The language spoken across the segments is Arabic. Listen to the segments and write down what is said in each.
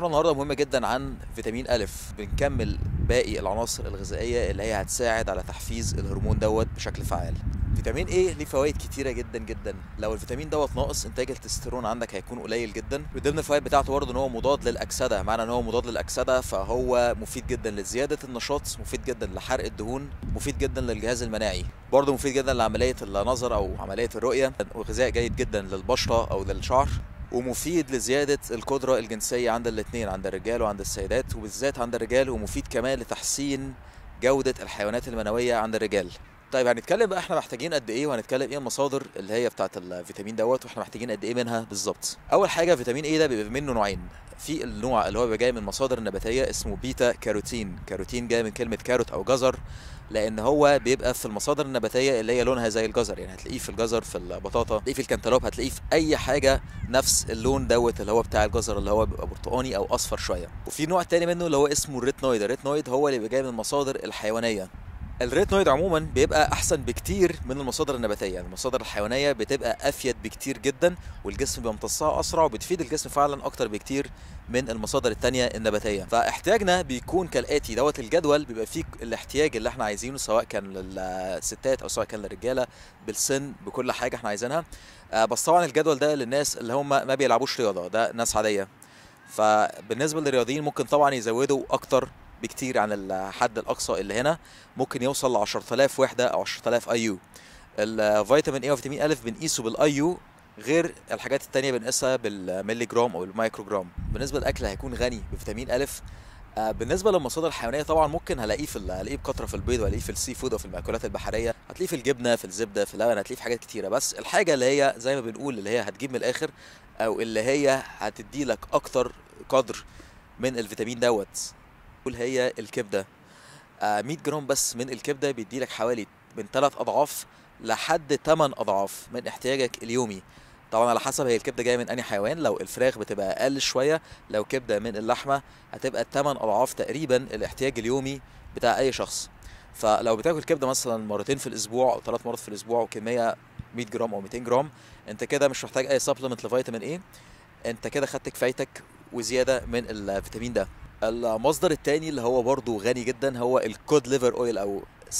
موضوعنا النهارده مهم جدا عن فيتامين ألف. بنكمل باقي العناصر الغذائية اللي هي هتساعد على تحفيز الهرمون دوت بشكل فعال. فيتامين ايه ليه فوائد كتيرة جدا جدا. لو الفيتامين دوت ناقص، انتاج التستوستيرون عندك هيكون قليل جدا. من ضمن الفوائد بتاعته برضه ان هو مضاد للاكسدة. معنى ان هو مضاد للاكسدة فهو مفيد جدا لزيادة النشاط، مفيد جدا لحرق الدهون، مفيد جدا للجهاز المناعي، برضه مفيد جدا لعملية النظر او عملية الرؤية، وغذاء جيد جدا للبشرة او للشعر، ومفيد لزيادة القدرة الجنسية عند الاثنين، عند الرجال وعند السيدات، وبالذات عند الرجال، ومفيد كمان لتحسين جودة الحيوانات المنوية عند الرجال. طيب هنتكلم بقى احنا محتاجين قد ايه، وهنتكلم ايه المصادر اللي هي بتاعة الفيتامين دوت، واحنا محتاجين قد ايه منها بالظبط. اول حاجة فيتامين ايه ده بيبقى منه نوعين. في النوع اللي هو بيبقى جاي من المصادر النباتية اسمه بيتا كاروتين. كاروتين جاي من كلمة كاروت او جزر، لان هو بيبقى في المصادر النباتيه اللي هي لونها زي الجزر. يعني هتلاقيه في الجزر، في البطاطا، هتلاقيه في الكنتالوب، هتلاقيه في اي حاجه نفس اللون دوت اللي هو بتاع الجزر، اللي هو بيبقى برتقاني او اصفر شويه. وفي نوع تاني منه اللي هو اسمه الريتنويد. الريتنويد هو اللي بيبقى جاي من المصادر الحيوانيه. الريتنويد عموما بيبقى احسن بكتير من المصادر النباتيه. يعني المصادر الحيوانيه بتبقى افيد بكتير جدا، والجسم بيمتصها اسرع، وبتفيد الجسم فعلا اكتر بكتير من المصادر التانية النباتيه. فاحتياجنا بيكون كالاتي. دوت الجدول بيبقى فيه الاحتياج اللي احنا عايزينه، سواء كان للستات او سواء كان للرجاله، بالسن، بكل حاجه احنا عايزينها. بس طبعا الجدول ده للناس اللي هم ما بيلعبوش رياضه، ده ناس عاديه. فبالنسبه للرياضيين ممكن طبعا يزودوا اكتر بكتير عن الحد الاقصى اللي هنا، ممكن يوصل ل 10000 وحده او 10000 اي يو. الفيتامين اي وفيتامين الف بنقيسه بالاي يو، غير الحاجات التانية بنقيسها بالملي جرام او المايكرو جرام. بالنسبه للاكل هيكون غني بفيتامين الف. بالنسبه للمصادر الحيوانيه طبعا ممكن هلاقيه هلاقيه بكثره في البيض، وهلاقيه في السي فود او في المأكولات البحريه، هتلاقيه في الجبنه، في الزبده، في اللبن، هتلاقيه في حاجات كتيره. بس الحاجه اللي هي زي ما بنقول اللي هي هتجيب من الاخر، او اللي هي هتدي لك اكتر قدر من الفيتامين دوت، هي الكبده. 100 جرام بس من الكبده بيدي لك حوالي من 3 اضعاف لحد 8 اضعاف من احتياجك اليومي. طبعا على حسب هي الكبده جايه من انهي حيوان. لو الفراخ بتبقى اقل شويه، لو كبده من اللحمه هتبقى 8 اضعاف تقريبا الاحتياج اليومي بتاع اي شخص. فلو بتاكل كبده مثلا مرتين في الاسبوع او 3 مرات في الاسبوع، وكميه 100 جرام او 200 جرام، انت كده مش محتاج اي سبلمنت لفيتامين ايه. انت كده خدت كفايتك وزياده من الفيتامين ده. المصدر التاني اللي هو برضو غني جدا هو الكود ليفر اويل، او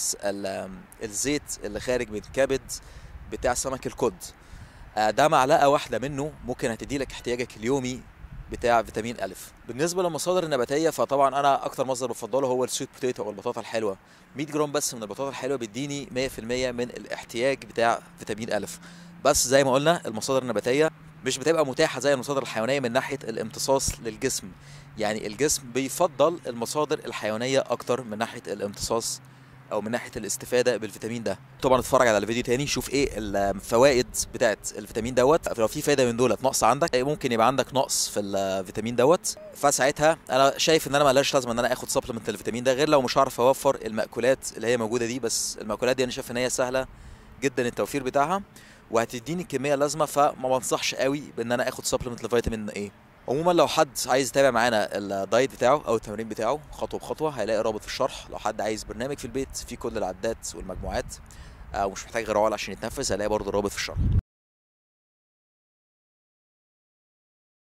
الزيت اللي خارج من كبد بتاع سمك الكود. ده معلقه واحده منه ممكن هتدي لك احتياجك اليومي بتاع فيتامين الف. بالنسبه للمصادر النباتيه فطبعا انا اكتر مصدر بفضله هو السويت بوتيتو او البطاطا الحلوه. 100 جرام بس من البطاطا الحلوه بيديني 100% من الاحتياج بتاع فيتامين الف. بس زي ما قلنا المصادر النباتيه مش بتبقى متاحه زي المصادر الحيوانيه من ناحيه الامتصاص للجسم. يعني الجسم بيفضل المصادر الحيوانيه اكتر من ناحيه الامتصاص او من ناحيه الاستفاده بالفيتامين ده. طبعا اتفرج على الفيديو تاني، شوف ايه الفوائد بتاعه الفيتامين دوت. لو في فايده من دولت ناقصه عندك، ممكن يبقى عندك نقص في الفيتامين دوت، فساعتها انا شايف ان انا مالهاش لازمه ان انا اخد سبلمنت للفيتامين ده، غير لو مش هعرف اوفر المأكولات اللي هي موجوده دي. بس المأكولات دي انا شايف ان هي سهله جدا التوفير بتاعها، وهتديني الكميه اللازمه، فما بنصحش قوي بان انا اخد سبلمنت لفيتامين ايه. عموما لو حد عايز يتابع معانا الدايت بتاعه او التمرين بتاعه خطوه بخطوه، هيلاقي رابط في الشرح. لو حد عايز برنامج في البيت فيه كل العدات والمجموعات، او مش محتاج غير عقل عشان يتنفس، هيلاقي برضه رابط في الشرح.